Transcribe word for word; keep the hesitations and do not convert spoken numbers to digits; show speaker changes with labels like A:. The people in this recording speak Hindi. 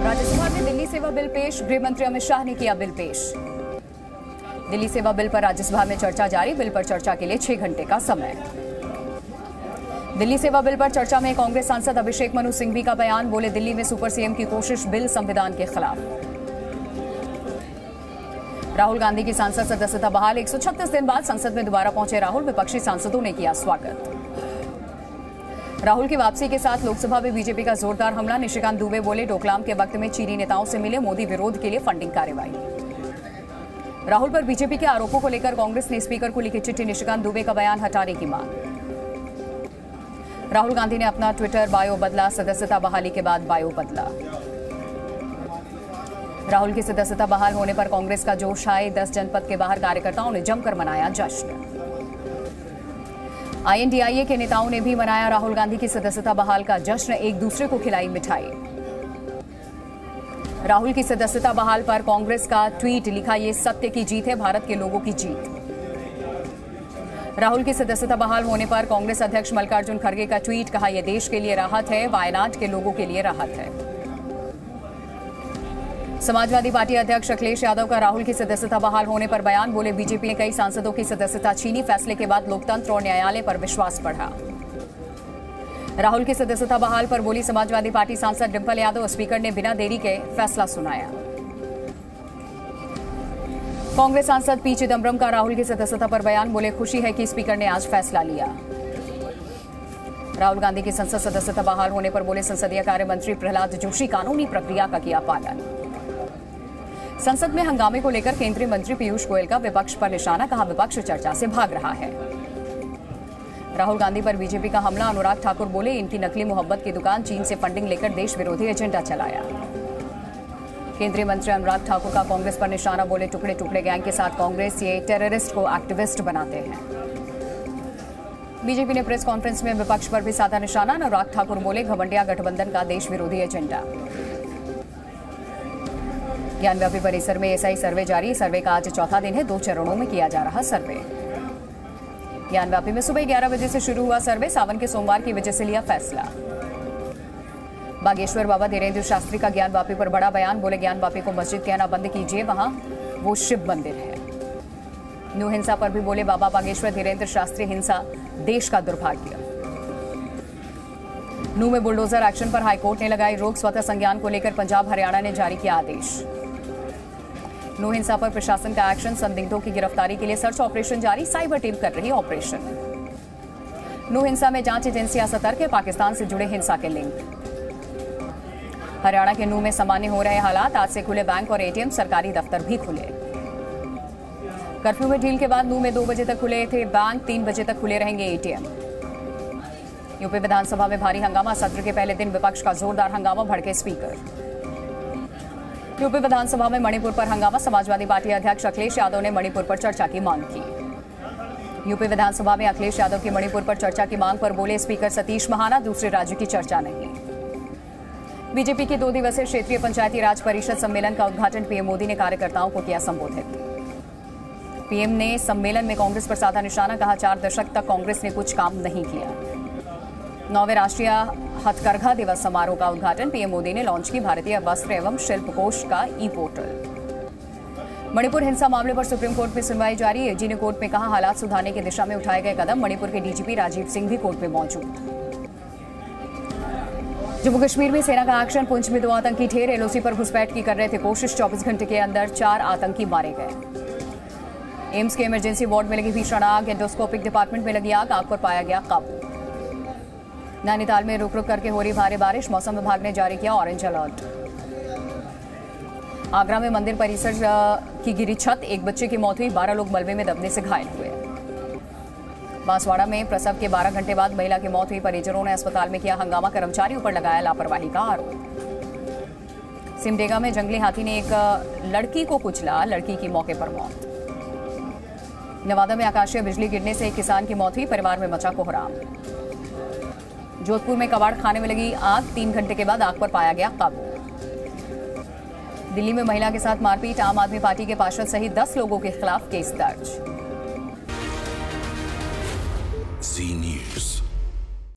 A: राज्यसभा में दिल्ली सेवा बिल पेश, गृह मंत्री अमित शाह ने किया बिल पेश। दिल्ली सेवा बिल पर राज्यसभा में चर्चा जारी, बिल पर चर्चा के लिए छह घंटे का समय। दिल्ली सेवा बिल पर चर्चा में कांग्रेस सांसद अभिषेक मनु सिंघवी का बयान, बोले दिल्ली में सुपर सीएम की कोशिश, बिल संविधान के खिलाफ। राहुल गांधी की सांसद सदस्यता बहाल, एक सौ छत्तीस दिन बाद संसद में दोबारा पहुंचे राहुल, विपक्षी सांसदों ने किया स्वागत। राहुल की वापसी के साथ लोकसभा में बीजेपी का जोरदार हमला, निशिकांत दुबे बोले डोकलाम के वक्त में चीनी नेताओं से मिले मोदी, विरोध के लिए फंडिंग कार्रवाई। राहुल पर बीजेपी के आरोपों को लेकर कांग्रेस ने स्पीकर को लिखी चिट्ठी, निशिकांत दुबे का बयान हटाने की मांग। राहुल गांधी ने अपना ट्विटर बायो बदला, सदस्यता बहाली के बाद बायो बदला। राहुल की सदस्यता बहाल होने पर कांग्रेस का जोश आए, दस जनपद के बाहर कार्यकर्ताओं ने जमकर मनाया जश्न। आईएनडीआईए के नेताओं ने भी मनाया राहुल गांधी की सदस्यता बहाल का जश्न, एक दूसरे को खिलाई मिठाई। राहुल की सदस्यता बहाल पर कांग्रेस का ट्वीट, लिखा ये सत्य की जीत है, भारत के लोगों की जीत। राहुल की सदस्यता बहाल होने पर कांग्रेस अध्यक्ष मल्लिकार्जुन खड़गे का ट्वीट, कहा यह देश के लिए राहत है, वायनाड के लोगों के लिए राहत है। समाजवादी पार्टी अध्यक्ष अखिलेश यादव का राहुल की सदस्यता बहाल होने पर बयान, बोले बीजेपी ने कई सांसदों की सदस्यता छीनी, फैसले के बाद लोकतंत्र और न्यायालय पर विश्वास बढ़ा। राहुल की सदस्यता बहाल पर बोली समाजवादी पार्टी सांसद डिंपल यादव, स्पीकर ने बिना देरी के फैसला सुनाया। कांग्रेस सांसद पी चिदंबरम का राहुल की सदस्यता पर बयान, बोले खुशी है कि स्पीकर ने आज फैसला लिया। राहुल गांधी की संसद सदस्यता बहाल होने पर बोले संसदीय कार्य मंत्री प्रहलाद जोशी, कानूनी प्रक्रिया का किया पालन। संसद में हंगामे को लेकर केंद्रीय मंत्री पीयूष गोयल का विपक्ष पर निशाना, कहा विपक्ष चर्चा से भाग रहा है। राहुल गांधी पर बीजेपी का हमला, अनुराग ठाकुर बोले इनकी नकली मोहब्बत की दुकान, चीन से फंडिंग लेकर देश विरोधी एजेंडा चलाया। केंद्रीय मंत्री अनुराग ठाकुर का कांग्रेस पर निशाना, बोले टुकड़े टुकड़े गैंग के साथ कांग्रेस ये टेररिस्ट को एक्टिविस्ट बनाते हैं। बीजेपी ने प्रेस कॉन्फ्रेंस में विपक्ष पर भी साधा निशाना, अनुराग ठाकुर बोले घमंडिया गठबंधन का देश विरोधी एजेंडा। ज्ञानव्यापी परिसर में एसआई सर्वे जारी, सर्वे का आज चौथा दिन है, दो चरणों में किया जा रहा सर्वे। ज्ञानव्यापी में सुबह ग्यारह बजे से शुरू हुआ सर्वे, सावन के सोमवार की वजह से लिया फैसला। बागेश्वर बाबा धीरेन्द्र शास्त्री का ज्ञानव्यापी पर बड़ा बयान, बोले ज्ञानव्यापी को मस्जिद कहना बंद कीजिए, वहां वो शिव मंदिर है। न्यू हिंसा पर भी बोले बाबा बागेश्वर धीरेन्द्र शास्त्री, हिंसा देश का दुर्भाग्य। नू में बुलडोजर एक्शन पर हाईकोर्ट ने लगाई रोक, स्वतः संज्ञान को लेकर पंजाब हरियाणा ने जारी किया आदेश। नू हिंसा पर प्रशासन का एक्शन, संदिग्धों की गिरफ्तारी के लिए सर्च ऑपरेशन जारी, साइबर टीम कर रही ऑपरेशन। नू हिंसा में जांच एजेंसियां सतर्क है, पाकिस्तान से जुड़े हिंसा के लिंक। हरियाणा के नू में सामान्य हो रहे हालात, आज से खुले बैंक और एटीएम, सरकारी दफ्तर भी खुले। कर्फ्यू में ढील के बाद नू में दो बजे तक खुले थे बैंक, तीन बजे तक खुले रहेंगे एटीएम। यूपी विधानसभा में भारी हंगामा, सत्र के पहले दिन विपक्ष का जोरदार हंगामा, भड़के स्पीकर। यूपी विधानसभा में मणिपुर पर हंगामा, समाजवादी पार्टी अध्यक्ष अखिलेश यादव ने मणिपुर पर चर्चा की मांग की। यूपी विधानसभा में अखिलेश यादव की मणिपुर पर चर्चा की मांग पर बोले स्पीकर सतीश महाना, दूसरे राज्य की चर्चा नहीं। बीजेपी के दो दिवसीय क्षेत्रीय पंचायती राज परिषद सम्मेलन का उद्घाटन, पीएम मोदी ने कार्यकर्ताओं को किया संबोधित। पीएम ने सम्मेलन में कांग्रेस पर साधा निशाना, कहा चार दशक तक कांग्रेस ने कुछ काम नहीं किया। नौवें राष्ट्रीय हथकरघा दिवस समारोह का उद्घाटन, पीएम मोदी ने लॉन्च की भारतीय वस्त्र एवं शिल्प कोष का ई पोर्टल। मणिपुर हिंसा मामले पर सुप्रीम कोर्ट में सुनवाई जारी, एजी ने कोर्ट में कहा हालात सुधारने की दिशा में उठाए गए कदम, मणिपुर के डीजीपी राजीव सिंह भी कोर्ट में मौजूद। जम्मू कश्मीर में सेना का एक्शन, पुंछ में दो आतंकी ढेर, एलओसी पर घुसपैठ की कर रहे थे कोशिश, चौबीस घंटे के अंदर चार आतंकी मारे गए। एम्स के इमरजेंसी वार्ड में लगी भीषण आग, एंडोस्कोपिक डिपार्टमेंट में लगी आग, आग पर पाया गया काबू। नैनीताल में रुक रुक करके हो रही भारी बारिश, मौसम विभाग ने जारी किया ऑरेंज अलर्ट। आगरा में मंदिर परिसर की गिरी छत, एक बच्चे की मौत हुई, बारह लोग मलबे में दबने से घायल हुए। बांसवाड़ा में प्रसव के बारह घंटे बाद महिला की मौत हुई, परिजनों ने अस्पताल में किया हंगामा, कर्मचारियों पर लगाया लापरवाही का आरोप। सिमडेगा में जंगली हाथी ने एक लड़की को कुचला, लड़की की मौके पर मौत। नवादा में आकाशीय बिजली गिरने से एक किसान की मौत हुई, परिवार में मचा कोहराम। जोधपुर में कबाड़ खाने में लगी आग, तीन घंटे के बाद आग पर पाया गया काबू। दिल्ली में महिला के साथ मारपीट, आम आदमी पार्टी के पार्षद सहित दस लोगों के खिलाफ केस दर्ज।
B: जी न्यूज़।